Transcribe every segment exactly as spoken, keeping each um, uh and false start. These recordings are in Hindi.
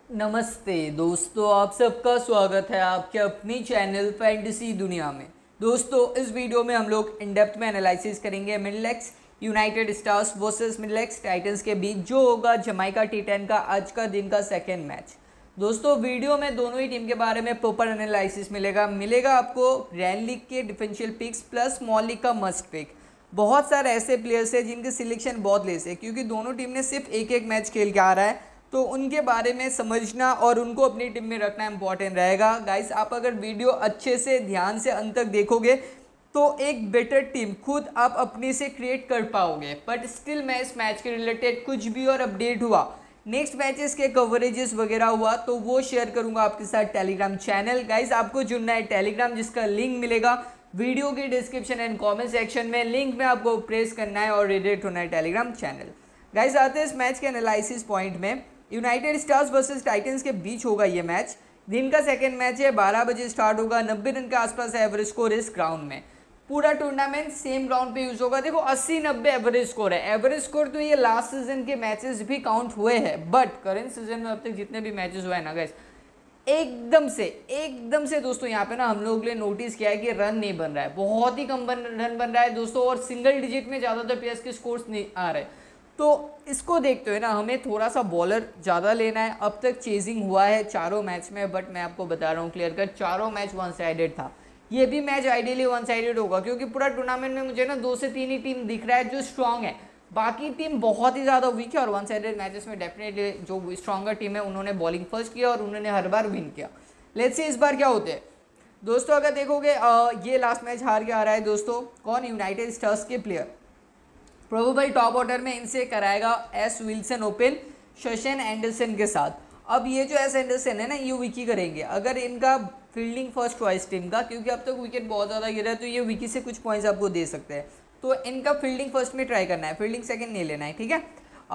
नमस्ते दोस्तों, आप सबका स्वागत है आपके अपनी चैनल फैंटेसी दुनिया में। दोस्तों, इस वीडियो में हम लोग इन डेप्थ में एनालिसिस करेंगे Middlesex United Stars versus Middlesex Titans के बीच जो होगा जमाइका टी टेन का आज का दिन का सेकेंड मैच। दोस्तों, वीडियो में दोनों ही टीम के बारे में प्रॉपर एनालिसिस मिलेगा मिलेगा आपको ग्रैंड लीग के differential picks plus small league का मस्ट पिक। बहुत सारे ऐसे प्लेयर्स हैं जिनके सिलेक्शन बहुत लेस है, क्योंकि दोनों टीम ने सिर्फ एक एक मैच खेल के आ रहा है, तो उनके बारे में समझना और उनको अपनी टीम में रखना इंपॉर्टेंट रहेगा। गाइस, आप अगर वीडियो अच्छे से ध्यान से अंत तक देखोगे तो एक बेटर टीम खुद आप अपनी से क्रिएट कर पाओगे। बट स्टिल मैं इस मैच के रिलेटेड कुछ भी और अपडेट हुआ, नेक्स्ट मैचेस के कवरेजेस वगैरह हुआ, तो वो शेयर करूंगा आपके साथ टेलीग्राम चैनल। गाइस, आपको जुड़ना है टेलीग्राम, जिसका लिंक मिलेगा वीडियो के डिस्क्रिप्शन एंड कमेंट सेक्शन में। लिंक में आपको प्रेस करना है और रिलेट होना है टेलीग्राम चैनल। गाइस, आते हैं इस मैच के एनालिसिस पॉइंट में। यूनाइटेड स्टार्स वर्सेस टाइटंस के बीच होगा ये मैच। दिन का सेकंड मैच है, बारह बजे स्टार्ट होगा। नब्बे रन के आसपास है एवरेज स्कोर इस ग्राउंड में। पूरा टूर्नामेंट सेम ग्राउंड पे यूज होगा। देखो, अस्सी नब्बे एवरेज स्कोर है। एवरेज स्कोर तो ये लास्ट सीजन के मैचेस भी काउंट हुए हैं, बट करेंट सीजन में अब तक जितने भी मैचेस हुए हैं ना गाइस, एकदम से एकदम से दोस्तों यहाँ पे ना हम लोग ने नोटिस किया है कि रन नहीं बन रहा है, बहुत ही कम बन रन बन रहा है दोस्तों, और सिंगल डिजिट में ज़्यादातर प्लेयर्स के स्कोर्स नहीं आ रहे। तो इसको देखते हुए ना हमें थोड़ा सा बॉलर ज़्यादा लेना है। अब तक चेजिंग हुआ है चारों मैच में, बट मैं आपको बता रहा हूँ क्लियर कट, चारों मैच वन साइडेड था। ये भी मैच आइडियली वन साइडेड होगा, क्योंकि पूरा टूर्नामेंट में मुझे ना दो से तीन ही टीम दिख रहा है जो स्ट्रांग है, बाकी टीम बहुत ही ज़्यादा वीक है। और वन साइडेड मैचेस में डेफिनेटली जो स्ट्रॉन्गर टीम है उन्होंने बॉलिंग फर्स्ट किया और उन्होंने हर बार विन किया। लेट्स सी इस बार क्या होते हैं दोस्तों। अगर देखोगे ये लास्ट मैच हार के आ रहा है दोस्तों, कौन? यूनाइटेड स्टार्स के प्लेयर। प्रोबेबल टॉप ऑर्डर में इनसे कराएगा एस विल्सन ओपन शशन एंडरसन के साथ। अब ये जो एस एंडरसन है ना, ये विकी करेंगे अगर इनका फील्डिंग फर्स्ट चॉइस टीम का, क्योंकि अब तक विकेट बहुत ज़्यादा गिरा है, तो ये विकी से कुछ पॉइंट्स आपको दे सकते हैं। तो इनका फील्डिंग फर्स्ट में ट्राई करना है, फील्डिंग सेकंड नहीं लेना है, ठीक है।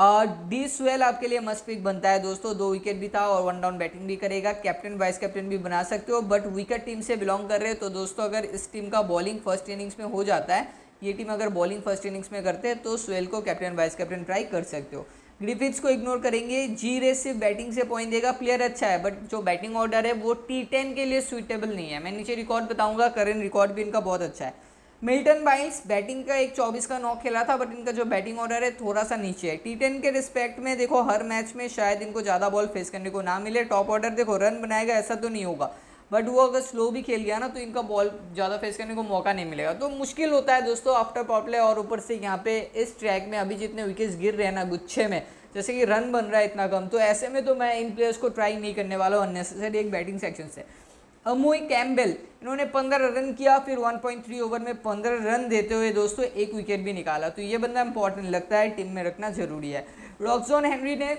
डी स्वेल आपके लिए मस्ट पिक बनता है दोस्तों, दो विकेट भी था और वन डाउन बैटिंग भी करेगा। कैप्टन वाइस कैप्टन भी बना सकते हो, बट विकेट टीम से बिलोंग कर रहे हो, तो दोस्तों अगर इस टीम का बॉलिंग फर्स्ट इनिंग्स में हो जाता है, ये टीम अगर बॉलिंग फर्स्ट इनिंग्स में करते हैं, तो स्वेल को कैप्टन वाइस कैप्टन ट्राई कर सकते हो। ग्रिफिथ्स को इग्नोर करेंगे। जी रे सिर्फ बैटिंग से पॉइंट देगा, प्लेयर अच्छा है, बट जो बैटिंग ऑर्डर है वो टी टेन के लिए सुइटेबल नहीं है। मैं नीचे रिकॉर्ड बताऊंगा, करेंट रिकॉर्ड भी इनका बहुत अच्छा है। मिल्टन बाइल्स बैटिंग का एक चौबीस का नौ खेला था, बट इनका जो बैटिंग ऑर्डर है थोड़ा सा नीचे है। टी टेन के रिस्पेक्ट में देखो, हर मैच में शायद इनको ज़्यादा बॉल फेस करने को ना मिले। टॉप ऑर्डर देखो रन बनाएगा ऐसा तो नहीं होगा, बट वो अगर स्लो भी खेल गया ना तो इनका बॉल ज़्यादा फेस करने को मौका नहीं मिलेगा, तो मुश्किल होता है दोस्तों आफ्टर पावर प्ले। और ऊपर से यहाँ पे इस ट्रैक में अभी जितने विकेट्स गिर रहे हैं ना गुच्छे में, जैसे कि रन बन रहा है इतना कम, तो ऐसे में तो मैं इन प्लेयर्स को ट्राई नहीं करने वाला हूँ अननेसेसरी एक बैटिंग सेक्शन से। अमोई कैम्बेल, इन्होंने पंद्रह रन किया, फिर वन पॉइंट थ्री ओवर में पंद्रह रन देते हुए दोस्तों एक विकेट भी निकाला, तो ये बंदा इंपॉर्टेंट लगता है, टीम में रखना जरूरी है। रॉक्सॉन हेनरी ने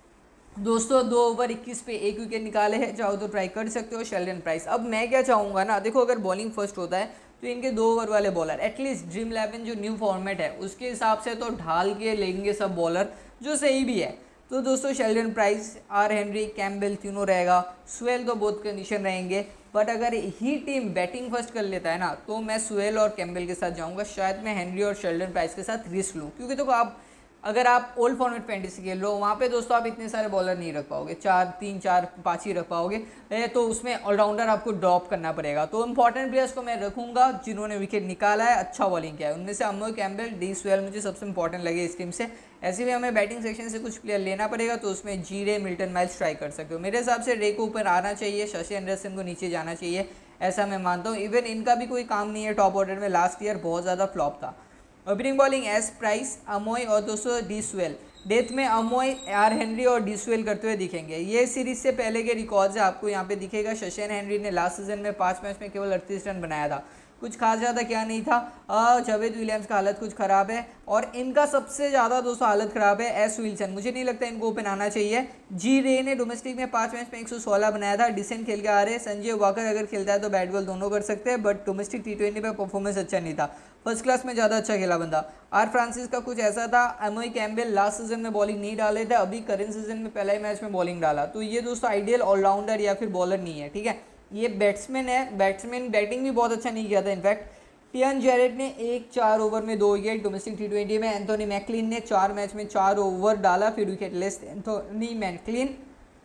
दोस्तों दो ओवर इक्कीस पे एक विकेट निकाले हैं, चाहो तो ट्राई कर सकते हो। शेल्डन प्राइस, अब मैं क्या चाहूँगा ना, देखो अगर बॉलिंग फर्स्ट होता है तो इनके दो ओवर वाले बॉलर एटलीस्ट ड्रीम इलेवन जो न्यू फॉर्मेट है उसके हिसाब से तो ढाल के लेंगे सब बॉलर, जो सही भी है। तो दोस्तों Sheldon Price, R Henry, Campbell तीनों रहेगा। स्वेल तो बहुत कंडीशन रहेंगे, बट अगर ही टीम बैटिंग फर्स्ट कर लेता है ना, तो मैं स्वेल और कैम्बेल के साथ जाऊँगा। शायद मैं हेनरी और शेल्डन प्राइस के साथ रिस्क लूँ, क्योंकि देखो आप अगर आप ओल्ड फॉर्मेट फैंटेसी खेल रहे हो, वहाँ पे दोस्तों आप इतने सारे बॉलर नहीं रख पाओगे, चार तीन चार पाँच ही रख पाओगे, तो उसमें ऑलराउंडर आपको ड्रॉप करना पड़ेगा। तो इंपॉर्टेंट प्लेयर्स को मैं रखूंगा जिन्होंने विकेट निकाला है, अच्छा बॉलिंग किया है। उनमें से अमोई कैम्बेल, डी स्वेल मुझे सबसे इंपॉर्टेंट लगे इस टीम से। ऐसे भी हमें बैटिंग सेक्शन से कुछ प्लेयर लेना पड़ेगा, तो उसमें जी रे, मिल्टन माइल्स ट्राई कर सकते हो। मेरे हिसाब से रे को ऊपर आना चाहिए, शशि एंडरसन को नीचे जाना चाहिए, ऐसा मैं मानता हूँ। इवन इनका भी कोई काम नहीं है टॉप ऑर्डर में, लास्ट ईयर बहुत ज़्यादा फ्लॉप था। ओपनिंग बॉलिंग एस प्राइस, अमोई और दोस्तों डी स्वेल। डेथ में अमोई, आर हेनरी और डी स्वेल करते हुए दिखेंगे। ये सीरीज से पहले के रिकॉर्ड्स है, आपको यहाँ पे दिखेगा। शशन हेनरी ने लास्ट सीजन में पाँच मैच में केवल अड़तीस रन बनाया था, कुछ खास ज़्यादा क्या नहीं था। जावेद विलियम्स का हालत कुछ ख़राब है, और इनका सबसे ज़्यादा दोस्तों हालत ख़राब है एस विल्सन। मुझे नहीं लगता इनको ओपन आना चाहिए। जी रे ने डोमेस्टिक में पाँच मैच में एक सौ सोलह बनाया था, डिसेंट खेल के आ रहे। संजय वाकर अगर खेलता है तो बैट बॉल दोनों कर सकते हैं, बट डोमेस्टिक टी ट्वेंटी में परफॉर्मेंस अच्छा नहीं था, फर्स्ट क्लास में ज़्यादा अच्छा खेला बंदा। आर फ्रांसिस का कुछ ऐसा था। एमोई कैम्बेल लास्ट सीजन में बॉलिंग नहीं डाले थे, अभी करेंट सीजन में पहला ही मैच में बॉलिंग डाला, तो ये दोस्तों आइडियल ऑलराउंडर या फिर बॉलर नहीं है, ठीक है। ये बैट्समैन है, बैट्समैन बैटिंग भी बहुत अच्छा नहीं किया था इनफैक्ट। टियान जेरेट ने एक चार ओवर में दो विकेट डोमेस्टिक टी ट्वेंटी में। एंथोनी मैकलिन ने चार मैच में चार ओवर डाला, फिर wicket less Anthony McLean.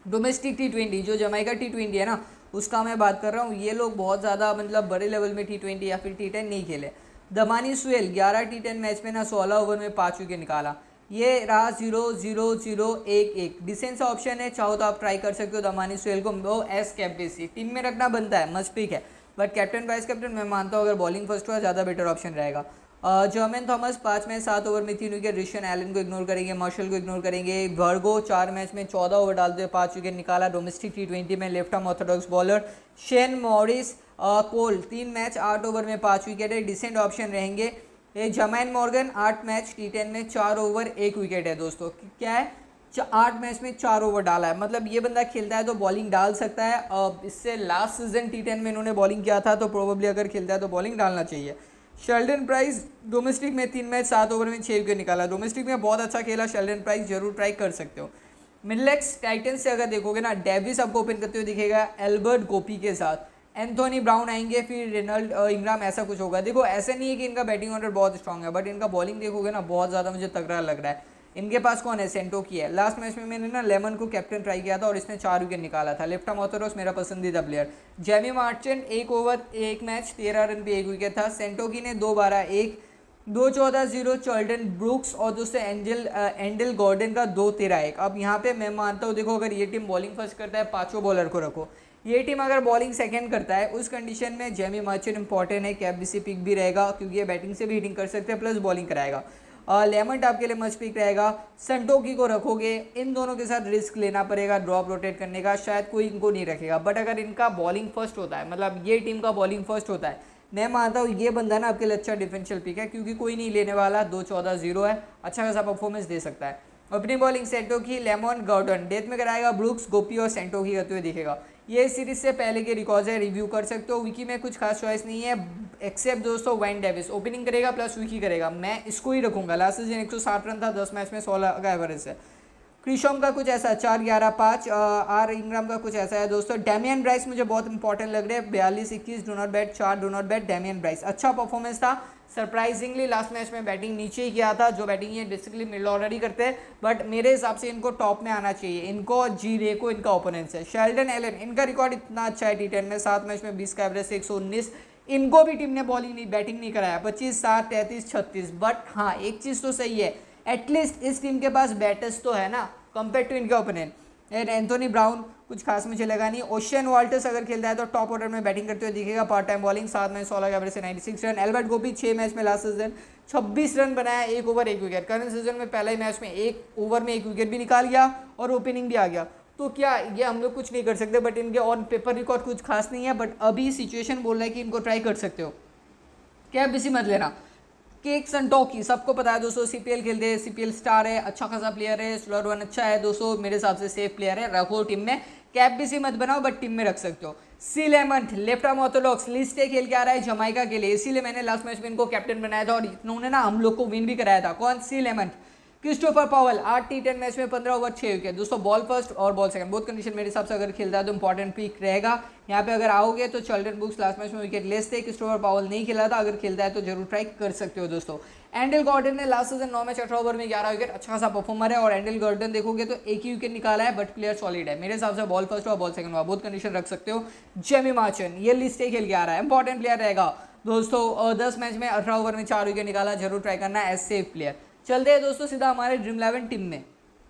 Domestic T twenty जो जमाइका टी ट्वेंटी है ना, उसका मैं बात कर रहा हूँ। ये लोग बहुत ज़्यादा मतलब बड़े लेवल में टी ट्वेंटी या फिर टी टेन नहीं खेले। दमानी सुहेल ग्यारह टी टेन मैच में ना सोलह ओवर में पाँच विकेट निकाला। ये रहा जीरो जीरो जीरो एक एक डिसेंस ऑप्शन है, चाहो तो आप ट्राई कर सकते हो दमानी सुहेल को। वो एस कैप्टेंसी टीम में रखना बनता है, मस्ट पिक है, बट कैप्टन वाइस कैप्टन मैं मानता हूँ अगर बॉलिंग फर्स्ट हुआ ज़्यादा बेटर ऑप्शन रहेगा। जर्मन थॉमस पाँच मैच सात ओवर में तीन विकेट, रिशन एलन को इग्नोर करेंगे, मार्शल को इग्नोर करेंगे। वर्गो चार मैच में चौदह ओवर डालते हुए पाँच विकेट निकाला। डोमेस्टिक टी ट्वेंटी में left arm orthodox bowler. Shane Morris Cole तीन मैच आठ ओवर में पाँच विकेट है, डिसेंट ऑप्शन रहेंगे। ये जमैन मॉर्गन आठ मैच टी टेन में चार ओवर एक विकेट है दोस्तों। क्या है, आठ मैच में चार ओवर डाला है, मतलब ये बंदा खेलता है तो बॉलिंग डाल सकता है। अब इससे लास्ट सीजन टी टेन में इन्होंने बॉलिंग किया था, तो प्रोबेबली अगर खेलता है तो बॉलिंग डालना चाहिए। शेल्डन प्राइस डोमेस्टिक में तीन मैच सात ओवर में छः विकेट निकाला। डोमेस्टिक में बहुत अच्छा खेला शेल्डन प्राइस, जरूर ट्राई कर सकते हो। मिडलैक्स टाइटंस से अगर देखोगे ना, डेविस आपको ओपन करते हुए दिखेगा एल्बर्ट गोपी के साथ। एंथोनी ब्राउन आएंगे, फिर रेनल्ड इंग्राम, ऐसा कुछ होगा। देखो ऐसा नहीं है कि इनका बैटिंग ऑर्डर बहुत स्ट्रांग है, बट इनका बॉलिंग देखोगे ना बहुत ज़्यादा मुझे तगड़ा लग रहा है। इनके पास कौन है, सेंटो की है। लास्ट मैच में मैंने ना लेमन को कैप्टन ट्राई किया था और इसने चार विकेट निकाला था। लेफ्ट आर्म ऑर्थोडॉक्स मेरा पसंदीदा प्लेयर। जेमी मार्चेंट एक ओवर एक मैच तेरह रन पे एक विकेट था। सेंटो की ने दो बारह एक, दो चौदह जीरो चॉल्टन ब्रूक्स और दोस्तों एंजल एंडल गॉर्डन का दो तेरह एक। अब यहाँ पे मैं मानता हूँ, देखो अगर ये टीम बॉलिंग फर्स्ट करता है पाँचों बॉलर को रखो, ये टीम अगर बॉलिंग सेकंड करता है उस कंडीशन में जेमी मार्चेंट इंपॉर्टेंट है, कैप बीसी पिक भी रहेगा क्योंकि ये बैटिंग से भी हिटिंग कर सकते हैं प्लस बॉलिंग कराएगा। लेमंट आपके लिए मस्ट पिक रहेगा। संटोकी को रखोगे, इन दोनों के साथ रिस्क लेना पड़ेगा ड्रॉप रोटेट करने का, शायद कोई इनको नहीं रखेगा। बट अगर इनका बॉलिंग फर्स्ट होता है, मतलब ये टीम का बॉलिंग फर्स्ट होता है, मैं मानता हूँ ये बंदा ना आपके लिए अच्छा डिफरेंशियल पिक है क्योंकि कोई नहीं लेने वाला। दो चौदह जीरो है, अच्छा खासा परफॉर्मेंस दे सकता है। अपनी bowling Santokie, Lemon, Gordon, death में कराएगा ब्रूक्स, गोपी और सेंटोकी करते हुए दिखेगा। ये सीरीज से पहले के रिकॉर्ड्स है, रिव्यू कर सकते हो। विकी में कुछ खास चॉइस नहीं है एक्सेप्ट दोस्तों वेन डेविस ओपनिंग करेगा प्लस विकी करेगा, मैं इसको ही रखूंगा। लास्ट सीजन एक सौ साठ रन था, दस मैच में सोलह का एवरेज है। क्रिशॉम का कुछ ऐसा चार ग्यारह पाँच, आर इंग्राम का कुछ ऐसा है दोस्तों। डेमियन ब्राइस मुझे बहुत इंपॉर्टेंट लग रहे हैं, बयालीस इक्कीस डो नॉट बैट, चार do not bat. Damian Bryce अच्छा परफॉर्मेंस था, सरप्राइजिंगली लास्ट मैच में बैटिंग नीचे ही किया था। जो बैटिंग ये बेसिकली मिडल ऑर्डर ही करते हैं, बट मेरे हिसाब से इनको टॉप में आना चाहिए। इनको जी रे को इनका ओपोनेंट्स है। शेल्डन एलन, इनका रिकॉर्ड इतना अच्छा है टी टेन में, सात मैच में बीस का एवरेज से एक सौ उन्नीस। इनको भी टीम ने बॉलिंग नहीं बैटिंग नहीं कराया, पच्चीस सात तैंतीस छत्तीस। बट हाँ एक चीज़ तो सही है, एटलीस्ट इस टीम के पास बैटर्स तो है ना कंपेयर टू इनके ओपोनेंट। एंड एंथोनी ब्राउन कुछ खास मुझे लगा नहीं। ओशियन वाल्टर्स अगर खेलता है तो टॉप ऑर्डर में बैटिंग करते हुए दिखेगा, पार्ट टाइम बॉलिंग, सात मैच सोलह का एवरेज से छियानवे रन। एल्बर्ट गोपी छः मैच में लास्ट सीजन छब्बीस रन बनाया, एक ओवर एक विकेट। करंट सीजन में पहले ही मैच में एक ओवर में एक विकेट भी निकाल गया और ओपनिंग भी आ गया। तो क्या ये हम लोग कुछ नहीं कर सकते, बट इनके ऑन पेपर रिकॉर्ड कुछ खास नहीं है। बट अभी सिचुएशन बोल रहा है कि इनको ट्राई कर सकते हो, क्या बिजी मत लेना। केक संटोकी सबको पता है दोस्तों, सीपीएल खेलते हैं, सीपीएल स्टार है, अच्छा खासा प्लेयर है, स्लॉट वन अच्छा है दोस्तों, मेरे हिसाब से सेफ प्लेयर है, रखो टीम में। कैप भी सी मत बनाओ बट टीम में रख सकते हो। C Lamont left arm orthodox list A खेल के आ रहा है जमाइका के लिए, इसीलिए मैंने लास्ट मैच में इनको कैप्टन बनाया था और इन्होंने ना हम लोग को विन भी कराया था। कौन, सी लेमंट। क्रिस्टोफर पावल आठ टी टेन मैच में पंद्रह ओवर छः विकेट दोस्तों, बॉल फर्स्ट और बॉल सेकंड बोथ कंडीशन मेरे हिसाब से अगर खेलता है तो इंपॉर्टेंट पिक रहेगा। यहाँ पे अगर आओगे तो चॉल्टन बुक्स लास्ट मैच में विकेट लेस थे, क्रिस्टोफर पावल नहीं खेला था, अगर खेलता है तो जरूर ट्राई कर सकते हो दोस्तों। एंडल गॉर्डन ने लास्ट सीजन नौ मैच अठारह ओवर में ग्यारह विकेट, अच्छा खासा परफॉर्मर है। और एंडल गॉर्डन देखोगे तो एक ही विकेट निकाला है बट प्लेयर सॉलिड है, मेरे हिसाब से बॉल फर्स्ट और बॉल सेकंड हुआ, बहुत कंडीशन रख सकते हो। जेमी मार्चन ये लिस्ट ए खेल के आ रहा है, इंपॉर्टेंट प्लेयर रहेगा दोस्तों। दस मैच में अठारह ओवर में चार विकेट निकाला, जरूर ट्राई करना है एज सेफ प्लेयर। चलते हैं दोस्तों सीधा हमारे ड्रीम इलेवन टीम में।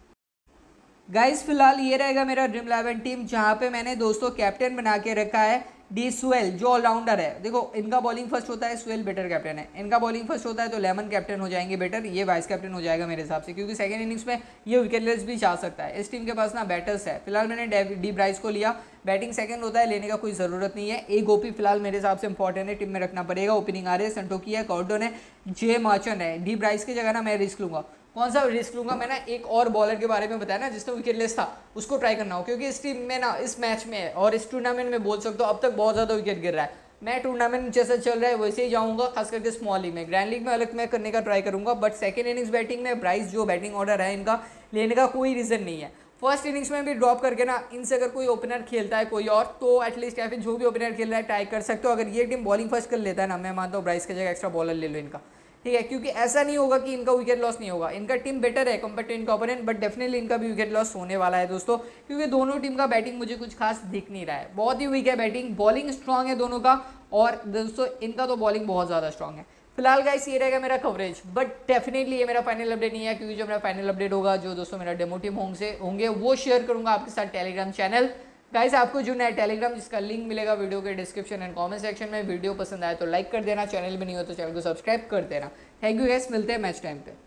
गाइस फिलहाल ये रहेगा मेरा ड्रीम इलेवन टीम, जहाँ पे मैंने दोस्तों कैप्टन बना के रखा है डी सुहेल जो ऑलराउंडर है। देखो इनका बॉलिंग फर्स्ट होता है, सुहेल बेटर कैप्टन है। इनका बॉलिंग फर्स्ट होता है तो लेमन कैप्टन हो जाएंगे बेटर, ये वाइस कैप्टन हो जाएगा मेरे हिसाब से, क्योंकि सेकंड इनिंग्स में ये विकेटलेस भी जा सकता है। इस टीम के पास ना बैटर्स है। फिलहाल मैंने डी ब्राइस को लिया, बैटिंग सेकंड होता है, लेने का कोई ज़रूरत नहीं है। ए गोपी फिलहाल मेरे हिसाब से इंपॉर्टेंट है, टीम में रखना पड़ेगा। ओपनिंग आ रहे हैं, संटोकी है, कॉर्डन है, जे मार्चन है। डी ब्राइस की जगह ना मैं रिस्क लूंगा। कौन सा रिस्क लूंगा मैं ना, एक और बॉलर के बारे में बताया ना जिसने विकेटलेस था, उसको ट्राई करना हो, क्योंकि इस टीम में ना इस मैच में और इस टूर्नामेंट में बोल सकते हो अब तक बहुत ज़्यादा विकेट गिर रहा है। मैं टूर्नामेंट जैसा चल रहा है वैसे ही जाऊंगा, खास करके स्मॉल लीग में। ग्रैंड लीग में अलग मैं करने का ट्राई करूंगा, बट सेकंड इनिंग्स बैटिंग में ब्राइस जो बैटिंग ऑर्डर है इनका लेने का कोई रीज़न नहीं है। फर्स्ट इनिंग्स में भी ड्रॉप करके ना इनसे अगर कोई ओपनर खेलता है कोई और, तो एटलीस्ट या फिर जो भी ओपनर खेल रहा है ट्राई कर सकते हो। अगर ये टीम बॉलिंग फर्स्ट कर लेता है ना, मैं मानता हूँ ब्राइस की जगह एक्स्ट्रा बॉलर ले लो इनका। ठीक है, क्योंकि ऐसा नहीं होगा कि इनका विकेट लॉस नहीं होगा, इनका टीम बेटर है कंपेयर टू इनका ओपोनेंट, बट डेफिनेटली इनका भी विकेट लॉस होने वाला है दोस्तों, क्योंकि दोनों टीम का बैटिंग मुझे कुछ खास दिख नहीं रहा है, बहुत ही वीक है बैटिंग, बॉलिंग स्ट्रांग है दोनों का, और दोस्तों इनका तो बॉलिंग बहुत ज़्यादा स्ट्रांग है। फिलहाल गाइस ये रहेगा मेरा कवरेज, बट डेफिनेटली ये मेरा फाइनल अपडेट नहीं है, क्योंकि जो मेरा फाइनल अपडेट होगा, जो दोस्तों मेरा डेमो टीम होंगे होंगे वो शेयर करूंगा आपके साथ टेलीग्राम चैनल। गाइस आपको जो नया टेलीग्राम, जिसका लिंक मिलेगा वीडियो के डिस्क्रिप्शन एंड कमेंट सेक्शन में। वीडियो पसंद आए तो लाइक कर देना, चैनल में नहीं हो तो चैनल को सब्सक्राइब कर देना। थैंक यू गाइस, मिलते हैं मैच टाइम पे।